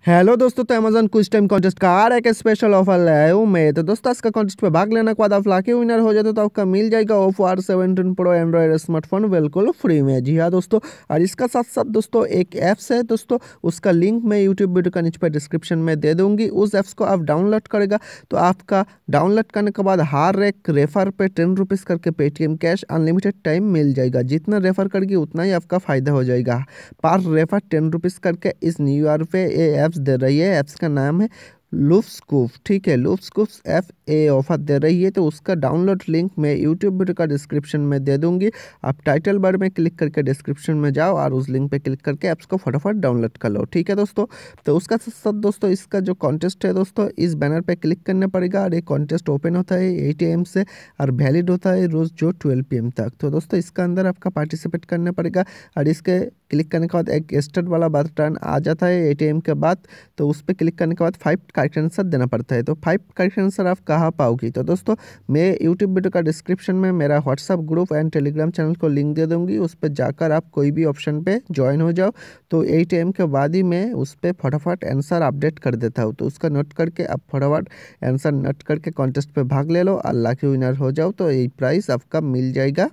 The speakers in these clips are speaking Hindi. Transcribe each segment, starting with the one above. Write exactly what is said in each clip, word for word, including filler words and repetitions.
हेलो दोस्तों, तो अमेजन कुछ टाइम कॉन्टेस्ट का आ रहा है कि स्पेशल ऑफर लाया हूँ मैं। तो दोस्तों इसका कॉन्टेस्ट में भाग लेने के बाद आप लाके विनर हो जाते तो आपका मिल जाएगा Oppo R seventeen pro Android smartphone बिल्कुल फ्री में। जी हाँ दोस्तों, और इसका साथ साथ दोस्तों एक ऐप्स है दोस्तों, उसका लिंक मैं यूट्यूब वीडियो का नीचे पर डिस्क्रिप्शन में दे दूंगी। उस ऐप्स को आप डाउनलोड करेगा तो आपका डाउनलोड करने के बाद हर एक रेफर पे टेन रुपीज़ करके पेटीएम कैश अनलिमिटेड टाइम मिल जाएगा। जितना रेफर करेगी उतना ही आपका फ़ायदा हो जाएगा। पर रेफर टेन रुपीज़ करके इस न्यू ईयर पे ये ऐप्स दे रही है। ऐप्स का नाम है लूप्सकूफ, ठीक है। लूप्सकूफ ऐप ए ऑफर दे रही है, तो उसका डाउनलोड लिंक मैं यूट्यूब वीडियो का डिस्क्रिप्शन में दे दूंगी। आप टाइटल बार में क्लिक करके डिस्क्रिप्शन में जाओ और उस लिंक पे क्लिक करके ऐप्स को फटाफट डाउनलोड कर लो, ठीक है दोस्तों। तो उसका साथ साथ दोस्तों इसका जो कॉन्टेस्ट है दोस्तों, इस बैनर पे क्लिक करना पड़ेगा और ये कॉन्टेस्ट ओपन होता है एट ए एम से और वैलिड होता है रोज़ जो ट्वेल्व पी एम तक। तो दोस्तों इसका अंदर आपका पार्टिसिपेट करना पड़ेगा और इसके क्लिक करने के बाद एक स्टार्ट वाला बटन आ जाता है एट ए एम के बाद। तो उस पर क्लिक करने के बाद फाइव करेक्ट आंसर देना पड़ता है। तो फाइव करेक्ट आंसर आप कहाँ पाओगी? तो दोस्तों मैं यूट्यूब वीडियो का डिस्क्रिप्शन में मेरा WhatsApp group and Telegram channel को लिंक दे दूंगी। उस पर जाकर आप कोई भी ऑप्शन पे ज्वाइन हो जाओ। तो एट ए एम के बाद ही मैं उस पर फटाफट आंसर अपडेट कर देता हूँ। तो उसका नोट करके आप फटाफट आंसर नोट करके कॉन्टेस्ट पे भाग ले लो, अल्लाह के विनर हो जाओ। तो ये प्राइस आपका मिल जाएगा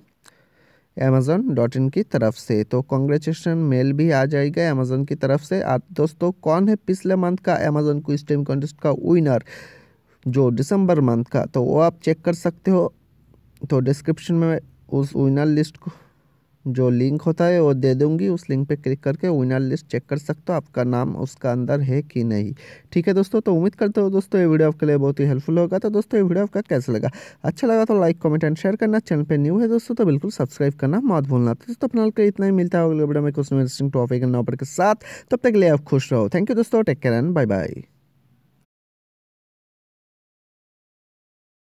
अमेज़न डॉट इन की तरफ से। तो कॉन्ग्रेचुलेशन मेल भी आ जाएगा अमेज़न की तरफ से। आप दोस्तों कौन है पिछले मंथ का अमेज़न क्विज टाइम कॉन्टेस्ट का विनर जो दिसंबर मंथ का, तो वो आप चेक कर सकते हो। तो डिस्क्रिप्शन में उस विनर लिस्ट को जो लिंक होता है वो दे दूंगी। उस लिंक पे क्लिक करके विनर लिस्ट चेक कर सकते हो आपका नाम उसका अंदर है कि नहीं, ठीक है दोस्तों। तो उम्मीद करते हो दोस्तों ये वीडियो आपके लिए बहुत ही हेल्पफुल होगा। तो दोस्तों ये वीडियो आपका कैसा लगा? अच्छा लगा तो लाइक कमेंट एंड शेयर करना। चैनल पे न्यू है दोस्तों तो बिल्कुल सब्सक्राइब करना मत भूलना। तो दोस्तों अपना के इतना ही मिलता है अगले वीडियो में कुछ इंटरेस्टिंग टॉपिक के साथ। तब तक के लिए आप खुश रहो। थैंक यू दोस्तों, take care and bye bye.